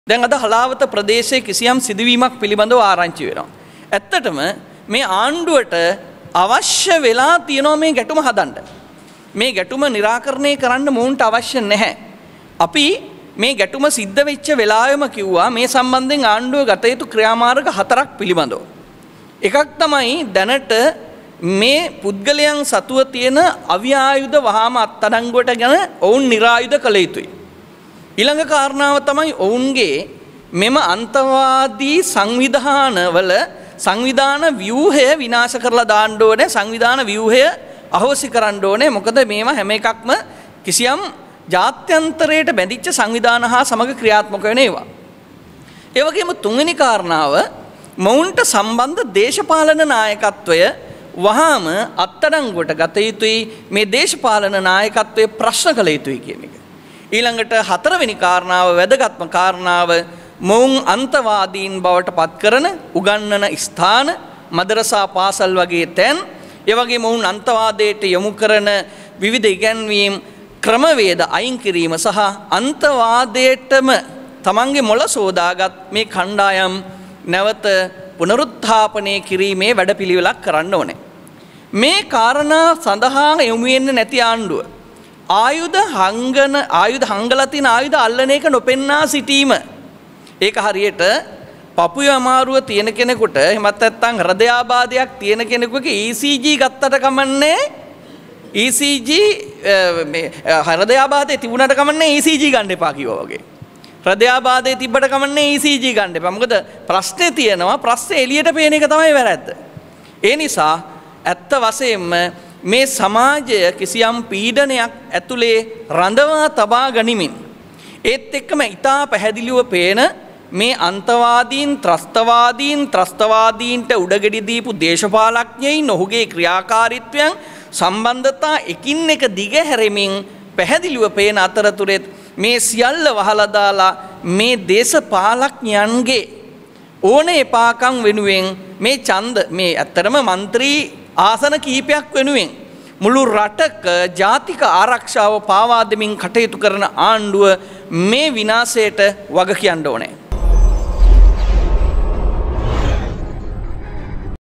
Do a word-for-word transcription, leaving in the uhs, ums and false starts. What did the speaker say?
දැන් අද හලාවත ප්‍රදේශයේ කිසියම් සිදුවීමක් පිළිබඳව ආරංචි වෙනවා. ඇත්තටම මේ ආණ්ඩුවට අවශ්‍ය වෙලා තියෙනවා මේ ගැටුම හදන්න. මේ ගැටුම निराකරණය කරන්න මොවුන්ට අවශ්‍ය නැහැ. අපි මේ ගැටුම සිද්ධ වෙච්ච වෙලාවෙම කිව්වා මේ සම්බන්ධයෙන් ආණ්ඩුව ගත යුතු ක්‍රියාමාර්ග හතරක් පිළිබඳව. එකක් තමයි දැනට මේ පුද්ගලයන් සතුව තියෙන අවිආයුධ වහාම අත්අඩංගුවට ගෙන ඔවුන් निराයුධ කළ යුතුයි. ඊළඟ කාරණාව තමයි ඔවුන්ගේ මෙම අන්තවාදී සංවිධානවල සංවිධාන ව්‍යුහය විනාශ කරලා දාන්න ඕනේ, සංවිධාන ව්‍යුහය අහෝසි කරන්න ඕනේ. මොකද මේවා හැම එකක්ම කිසියම් ජාත්‍යන්තරයට බැඳිච්ච සංවිධාන හා සමග ක්‍රියාත්මක වෙන ඒවා. ඒ වගේම තුන්වෙනි කාරණාව මොවුන්ට සම්බන්ධ දේශපාලන නායකත්වය වහාම අත්අඩංගුවට ගත යුතුයි. මේ දේශපාලන නායකත්වයේ ප්‍රශ්න කළ යුතුයි කියන එක. ඊළඟට හතරවෙනි කාරණාව වැදගත්ම කාරණාව මොවුන් අන්තවාදීන් බවට පත් කරන උගන්වන ස්ථාන මදරසා පාසල් වගේ තැන්, ඒ වගේම මොවුන් අන්තවාදයට යොමු කරන විවිධ ඉගැන්වීම් ක්‍රමවේද අයින් කිරීම සහ අන්තවාදයටම තමන්ගේ මොළ සෝදාගත් මේ කණ්ඩායම් නැවත පුනරුත්ථාපනය කිරීමේ වැඩපිළිවෙලක් කරන්න ඕනේ. මේ කාරණා සඳහා යොමු වෙන්නේ නැති ආණ්ඩුව ආයුධ හංගන ආයුධ හංගලා තියෙන ආයුධ අල්ලන එක නොපෙන්නා සිටීම. ඒක හරියට පපුවේ අමාරුව තියෙන කෙනෙකුට එහෙමත් නැත්නම් හෘදයාබාධයක් තියෙන කෙනෙකුගේ E C G ගත්තට කමන්නේ E C G මේ හෘදයාබාධය තිබුණාට කමන්නේ E C G ගන්න එපා කිව්වා වගේ. හෘදයාබාධය තිබ්බට කමන්නේ E C G ගන්න එපා. මොකද ප්‍රශ්නේ තියෙනවා, ප්‍රශ්නේ එළියට පේන එක තමයි වැරද්ද. ඒ නිසා ඇත්ත වශයෙන්ම මේ සමාජය කිසියම් පීඩනයක් ඇතුලේ රඳවා තබා ගනිමින් ඒත් එක්කම ඊටා පැහැදිලිව පේන මේ අන්තවාදීන් ත්‍රස්තවාදීන් ත්‍රස්තවාදීන්ට උඩගෙඩි දීපු දේශපාලඥයින් ඔහුගේ ක්‍රියාකාරීත්වයන් සම්බන්ධතා එකින් එක දිගහැරෙමින් පැහැදිලිව පේන අතරතුරෙත් මේ සියල්ල වහලා දාලා මේ දේශපාලඥයන්ගේ ඕනේ එපාකම් වෙනුවෙන් මේ ඡන්ද මේ ඇත්තරම മന്ത്രി ආසන කීපයක් වෙනුවෙන් මුළු රටක ජාතික ආරක්ෂාව පාවා දෙමින් කටයුතු කරන ආණ්ඩුව මේ විනාශයට වග කියන්න ඕනේ.